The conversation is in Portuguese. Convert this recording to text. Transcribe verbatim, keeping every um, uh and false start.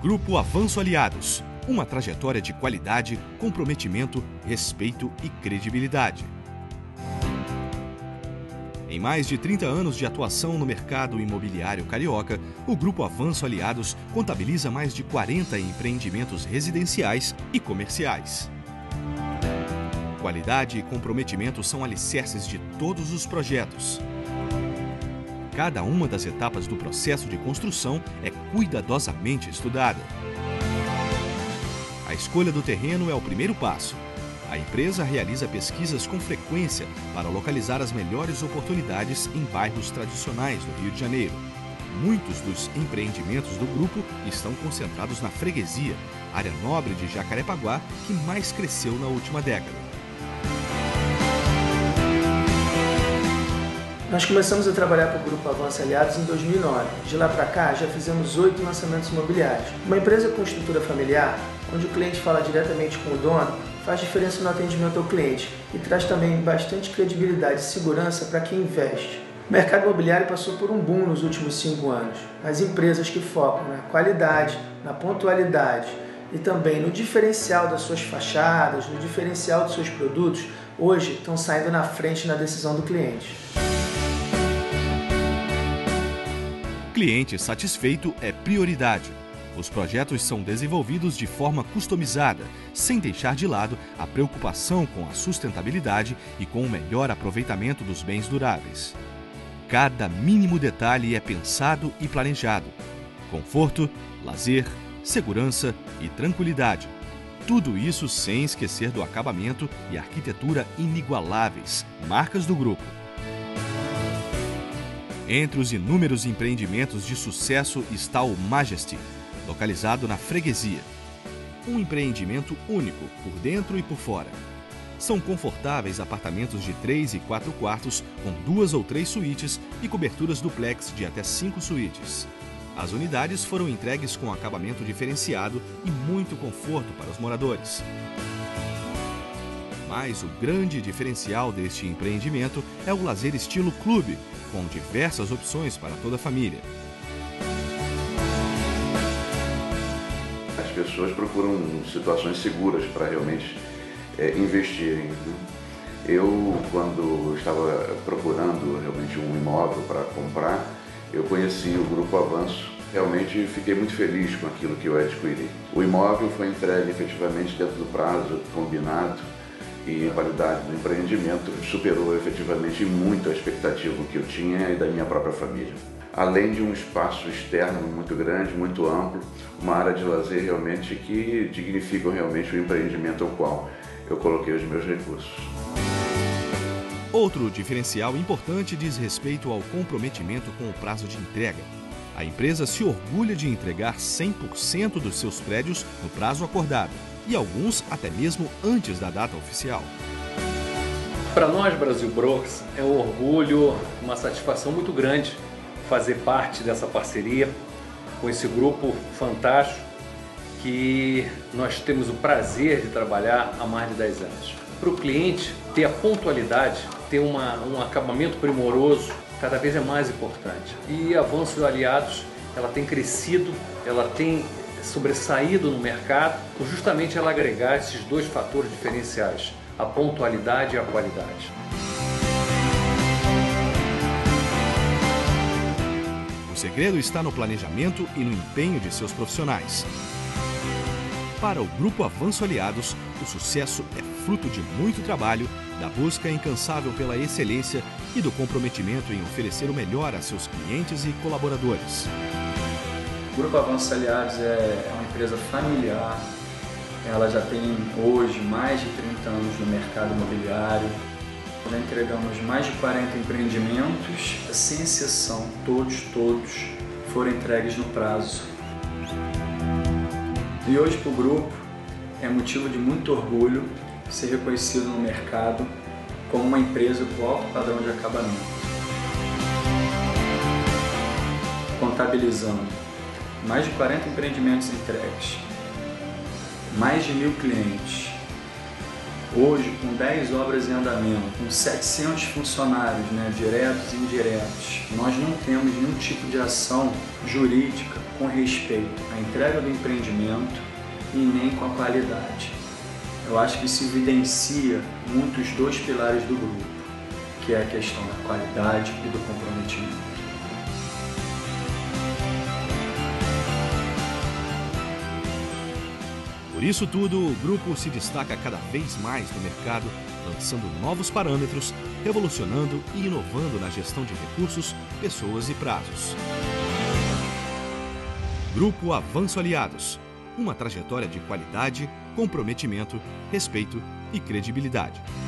Grupo Avanço Aliados. Uma trajetória de qualidade, comprometimento, respeito e credibilidade. Em mais de trinta anos de atuação no mercado imobiliário carioca, o Grupo Avanço Aliados contabiliza mais de quarenta empreendimentos residenciais e comerciais. Qualidade e comprometimento são alicerces de todos os projetos. Cada uma das etapas do processo de construção é cuidadosamente estudada. A escolha do terreno é o primeiro passo. A empresa realiza pesquisas com frequência para localizar as melhores oportunidades em bairros tradicionais do Rio de Janeiro. Muitos dos empreendimentos do grupo estão concentrados na freguesia, área nobre de Jacarepaguá, que mais cresceu na última década. Nós começamos a trabalhar para o Grupo Avanço Aliados em dois mil e nove. De lá para cá, já fizemos oito lançamentos imobiliários. Uma empresa com estrutura familiar, onde o cliente fala diretamente com o dono, faz diferença no atendimento ao cliente e traz também bastante credibilidade e segurança para quem investe. O mercado imobiliário passou por um boom nos últimos cinco anos. As empresas que focam na qualidade, na pontualidade e também no diferencial das suas fachadas, no diferencial dos seus produtos, hoje estão saindo na frente na decisão do cliente. Cliente satisfeito é prioridade. Os projetos são desenvolvidos de forma customizada, sem deixar de lado a preocupação com a sustentabilidade e com o melhor aproveitamento dos bens duráveis. Cada mínimo detalhe é pensado e planejado. Conforto, lazer, segurança e tranquilidade. Tudo isso sem esquecer do acabamento e arquitetura inigualáveis, marcas do grupo. Entre os inúmeros empreendimentos de sucesso está o Majesty, localizado na freguesia. Um empreendimento único, por dentro e por fora. São confortáveis apartamentos de três e quatro quartos, com duas ou três suítes e coberturas duplex de até cinco suítes. As unidades foram entregues com acabamento diferenciado e muito conforto para os moradores. Mas o grande diferencial deste empreendimento é o lazer estilo clube, com diversas opções para toda a família. As pessoas procuram situações seguras para realmente é, investirem. Né? Eu, quando estava procurando realmente um imóvel para comprar, eu conheci o Grupo Avanço. Realmente fiquei muito feliz com aquilo que eu adquiri. O imóvel foi entregue efetivamente dentro do prazo combinado e a qualidade do empreendimento superou efetivamente muito a expectativa que eu tinha e da minha própria família. Além de um espaço externo muito grande, muito amplo, uma área de lazer realmente que dignificam realmente o empreendimento ao qual eu coloquei os meus recursos. Outro diferencial importante diz respeito ao comprometimento com o prazo de entrega. A empresa se orgulha de entregar cem por cento dos seus prédios no prazo acordado, e alguns até mesmo antes da data oficial. Para nós, Brasil Brokers, é um orgulho, uma satisfação muito grande fazer parte dessa parceria com esse grupo fantástico que nós temos o prazer de trabalhar há mais de dez anos. Para o cliente, ter a pontualidade, ter uma, um acabamento primoroso, cada vez é mais importante. E a Avanço Aliados, ela tem crescido, ela tem sobressaído no mercado, por justamente ela agregar esses dois fatores diferenciais, a pontualidade e a qualidade. O segredo está no planejamento e no empenho de seus profissionais. Para o Grupo Avanço Aliados, o sucesso é fruto de muito trabalho, da busca incansável pela excelência e do comprometimento em oferecer o melhor a seus clientes e colaboradores. O Grupo Avanço Aliados é uma empresa familiar, ela já tem hoje mais de trinta anos no mercado imobiliário. Já entregamos mais de quarenta empreendimentos, sem exceção, todos, todos foram entregues no prazo. E hoje para o grupo é motivo de muito orgulho ser reconhecido no mercado como uma empresa com alto padrão de acabamento. Contabilizando mais de quarenta empreendimentos entregues, mais de mil clientes, Hoje, com dez obras em andamento, com setecentos funcionários, né, diretos e indiretos, nós não temos nenhum tipo de ação jurídica com respeito à entrega do empreendimento e nem com a qualidade. Eu acho que isso evidencia muito os dois pilares do grupo, que é a questão da qualidade e do comprometimento. Por isso tudo, o grupo se destaca cada vez mais no mercado, lançando novos parâmetros, revolucionando e inovando na gestão de recursos, pessoas e prazos. Grupo Avanço Aliados. Uma trajetória de qualidade, comprometimento, respeito e credibilidade.